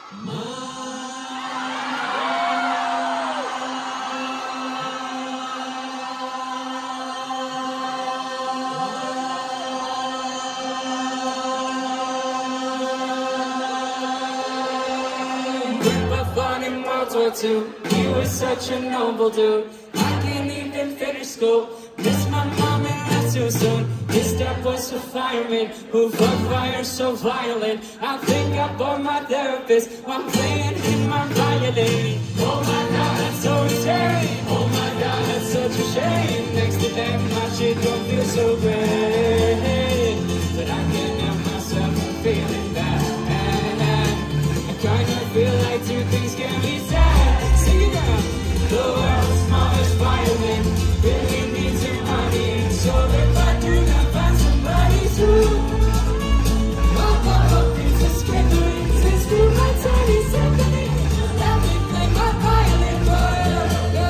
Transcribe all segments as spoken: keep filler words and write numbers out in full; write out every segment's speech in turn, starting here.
Two. He was such a noble dude. I can't even finish school. Miss my mom and left too soon. His dad was a fireman who fought fire so violent. I think I bore my therapist while playing in my violin. Oh my God, that's so insane. Oh my God, that's such a shame. Next to them, my shit don't feel so great. But I can't help myself from feeling bad. I kinda feel like two things can be said. The world's smallest violin really needs an audience. So if I do not find somebody to oh, oh, oh, it's a scandal. It's through my tiny symphony. Let me play my violin for you.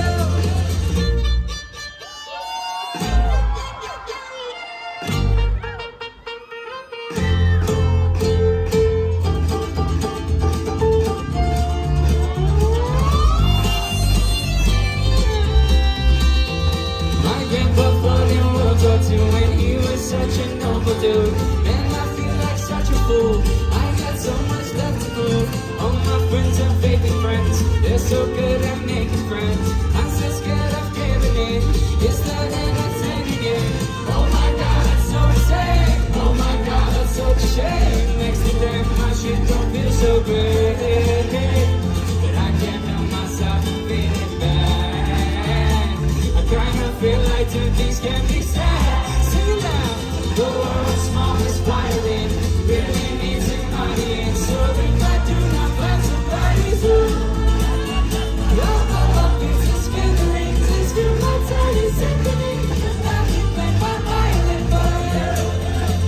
When he was such a noble dude, and I feel like such a fool. I got so much left to prove. All my friends are faking friends. They're so good at making friends. I'm so scared of giving in. It's the entertaining it. Oh my God, that's so insane. Oh my God, that's such a shame. Next to them, my shit don't feel so great. But I can't help myself from feeling bad. I kinda feel like two things can be said. The world's smallest violin really needs an audience. So if I do not find somebody who oh, oh, oh, it's a scandal. It's through my tiny symphony. Let me play my violin for you.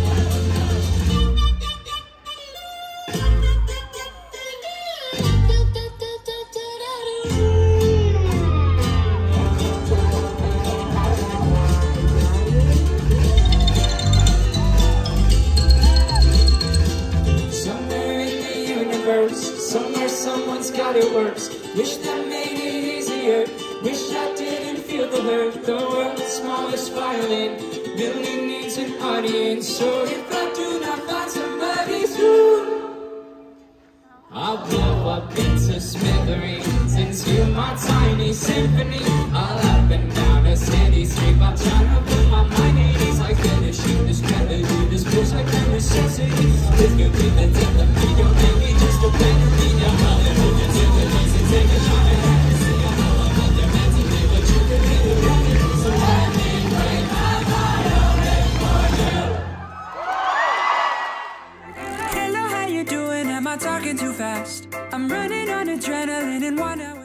Somewhere someone's got it worse. Wish that made it easier. Wish I didn't feel the hurt. The world's smallest violin really needs an audience. So if I do not find somebody soon, I'll blow up into smithereens into my tiny symphony. All up and down a sandy street, I'm trying to put my mind at ease. Like finishing this melody, this feels like a necessity. This could be the death of me, don't make me just a better me. I'm running with the difficulties and take a shot at fantasy. I know I'm not there meant to be, but you could be the running. So let me break my violin for you. Hello, how you doing? Am I talking too fast? I'm running on adrenaline in one hour.